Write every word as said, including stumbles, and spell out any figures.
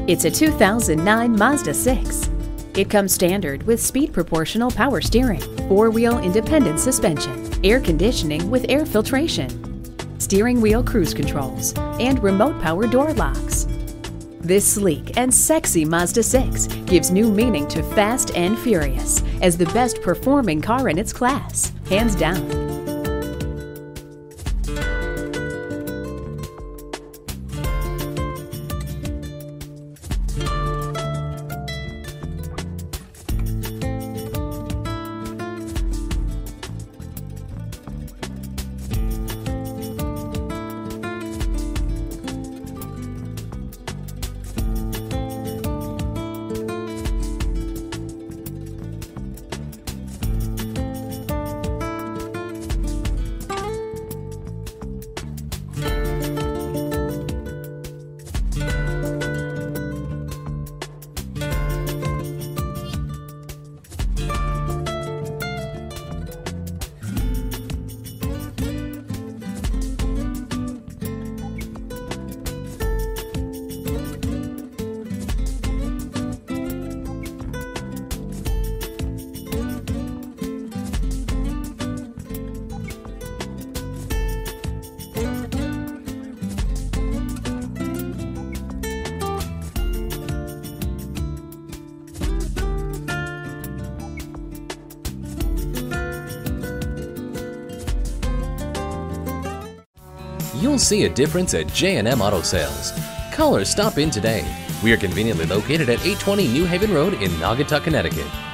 It's a two thousand nine Mazda six. It comes standard with speed proportional power steering, four-wheel independent suspension, air conditioning with air filtration, steering wheel cruise controls, and remote power door locks. This sleek and sexy Mazda six gives new meaning to fast and furious as the best performing car in its class, hands down. You'll see a difference at J M Auto Sales. Call or stop in today. We are conveniently located at eight twenty New Haven Road in Naugatuck, Connecticut.